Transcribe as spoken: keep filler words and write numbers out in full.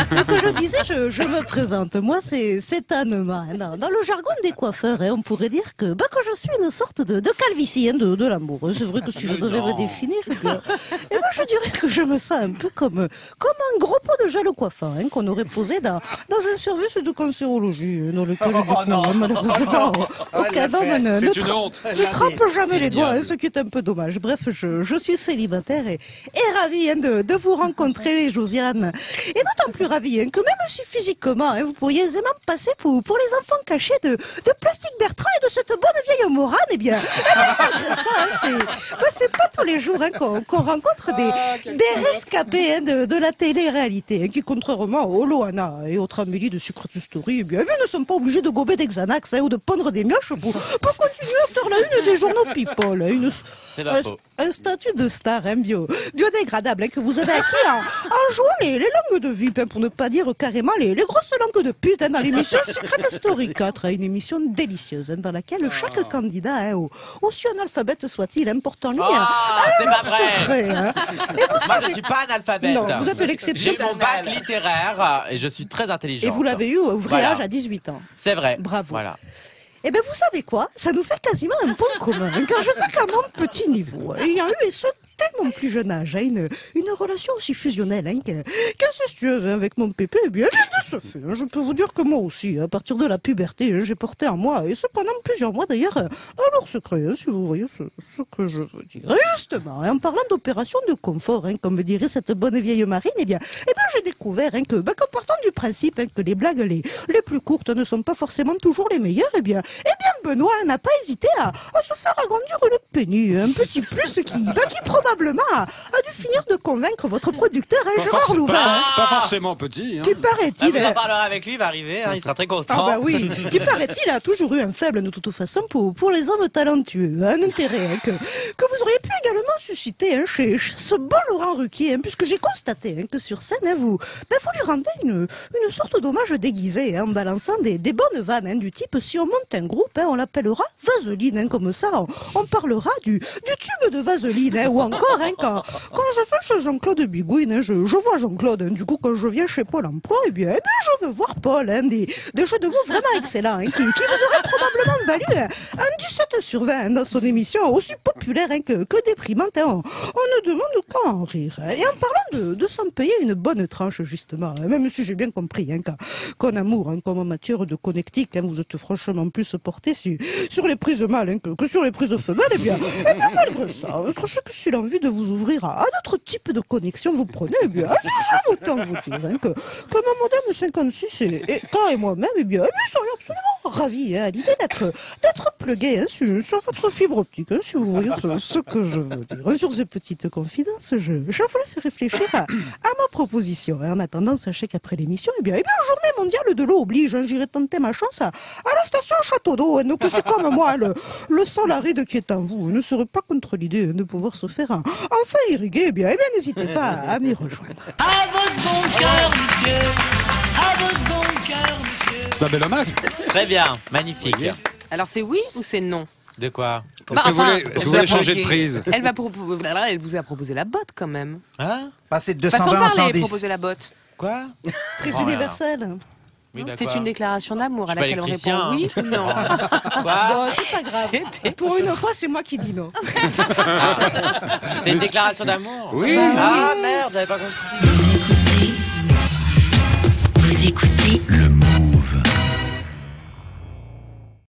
Donc je disais, je, je me présente. Moi, c'est Anne Ma. Dans, dans le jargon des coiffeurs, hein, on pourrait dire que, bah, que je suis une sorte de, de calvitie hein, de, de l'amour. C'est vrai que si je devais me définir, eh bien, eh ben, je dirais que je me sens un peu comme, comme un gros pot de gel coiffant hein, qu'on aurait posé dans, dans un service de cancérologie, dans lequel, Oh, du coup, non. malheureusement, Oh, aucun elle l'a homme fait. ne, C'est ne une tra- honte. ne trempe jamais les doigts, hein, Génial. ce qui est un peu dommage. Bref, je, je suis célibataire et, et ravie hein, de, de vous rencontrer, Josiane. Et d'autant plus ravie hein, que même si physiquement, hein, vous pourriez aisément passer pour, pour les enfants cachés de, de Plastique Bertrand et de cette bonne vieille Morane, eh bien, eh bien, malgré ça, hein, c'est bah, c'est pas tous les jours hein, qu'on qu'on rencontre des, Ah, quelle des salope. rescapés hein, de, de la télé-réalité, hein, qui, contrairement aux Loana et aux Amélie de Secret Story, eh bien, eh bien, ne sont pas obligés de gober des Xanax hein, ou de pondre des mioches pour, pour continuer à faire la une des journaux People. Hein, une, C'est pas un, faux. un statut de star hein, bio, biodégradable hein, que vous avez acquis en, en jouant les, les langues de vie, hein, pour ne pas dire carrément les, les grosses langues de pute hein, dans l'émission Secret Story quatre, hein, une émission délicieuse hein, dans laquelle chaque candidat, hein, au- aussi analphabète soit-il, hein, porte en lui Ah, un, c'est un pas leur vrai. secret. Hein. Et vous Moi, savez, je suis pas analphabète. non, vous êtes l'exception. J'ai mon bac littéraire et je suis très intelligent. Et vous l'avez eu au vrai Voilà. âge à dix-huit ans. C'est vrai. Bravo. Voilà. Eh bien, vous savez quoi? Ça nous fait quasiment un point commun. hein, Car je sais qu'à mon petit niveau, il y a eu, et ce, dès mon plus jeune âge, hein, une, une relation aussi fusionnelle hein, qu'in- qu'incestueuse hein, avec mon pépé. Eh bien, de ce fait, hein, je peux vous dire que moi aussi, à partir de la puberté, hein, j'ai porté en moi, et ce pendant plusieurs mois d'ailleurs, un lourd secret, hein, si vous voyez ce, ce que je veux dire. Et justement, hein, en parlant d'opération de confort, hein, comme dirait cette bonne vieille Marine, eh bien, eh bien j'ai découvert hein, que, bah, que partant du principe hein, que les blagues les, les plus courtes ne sont pas forcément toujours les meilleures, eh bien, eh bien Benoît n'a pas hésité à, à se faire agrandir une pénis, un petit plus qui, bah, qui probablement a, a dû finir de convaincre votre producteur, hein, Pas, Gérard forc- Louvain, pas- hein, pas forcément petit. Hein. qui Ah, paraît-il... vous en hein, parlerez avec lui, il va arriver, hein, il sera très constant. ah bah oui, qui paraît-il a toujours eu un faible de toute façon pour, pour les hommes talentueux, un intérêt hein, que, que vous auriez pu également susciter hein, chez, chez ce bon Laurent Ruquier, hein, puisque j'ai constaté hein, que sur scène, hein, vous, ben, vous lui rendez une, une sorte d'hommage déguisé hein, en balançant des, des bonnes vannes hein, du type si on monte un groupe, hein, on l'appellera Vaseline, hein, comme ça on, on parlera du, du tube de Vaseline, hein, ou encore hein, quand, quand je vais chez Jean-Claude Bigouine, hein, je, je vois Jean-Claude, hein, du coup quand je viens chez Pôle emploi, eh bien, eh bien je veux voir Paul, hein, des, des jeux de mots vraiment excellents, hein, qui, qui vous auraient probablement valu hein, un dix-sept sur vingt hein, dans son émission, aussi populaire hein, que, que déprimante. Hein, on, on ne demande qu'à en rire. Hein. Et en parlant de, de s'en payer une bonne tranche, justement, hein, même si j'ai bien compris hein, qu'en qu'en amour, hein, comme en matière de connectique, hein, vous êtes franchement plus porté sur, sur les prises mâles hein, que, que sur les prises femelles, eh bien, eh bien malgré ça, hein, sachez que si l'envie de vous ouvrir à, à d'autres types de connexions vous prenez, eh bien, je, je autant vous dire hein, que, que ma modem cinquante-six et, et quand et moi-même, eh bien, eh bien, serions absolument ravis hein, à l'idée d'être d'être plugués hein, sur, sur votre fibre optique, hein, si vous voyez ce, ce que je veux dire. Hein, sur ces petites confidences, je, je vous laisse réfléchir à, à ma proposition. hein. En attendant, sachez qu'après l'émission, eh bien, eh bien, journée mondiale de l'eau oblige, hein, j'irai tenter ma chance à, à la station Château d'eau. Hein, donc, c'est comme moi, le, le sang aride qui est en vous hein, ne serait pas contre l'idée hein, de pouvoir se faire un, enfin irriguer. Eh bien, eh bien n'hésitez pas à, à m'y rejoindre. À votre bon cœur, monsieur. À votre bon cœur, monsieur. C'est un bel hommage. Très bien, magnifique. Alors c'est oui ou c'est non? De quoi? Est-ce Bah, que vous enfin, voulez, est-ce que vous vous voulez a changer de bloqué. prise? Elle, va propo- elle vous a proposé la botte quand même. Hein? Passer de deux Façon cent de vingt à cent parler, dix. proposer la botte. Quoi? Prise Oh, universelle. Oui, C'était d'accord. une déclaration d'amour à Je suis pas laquelle on électricien, répond oui ou non. Quoi? Bon, c'est pas grave. C'était- Pour une fois, c'est moi qui dis non. C'était une déclaration d'amour? Oui. Ah merde, j'avais pas compris.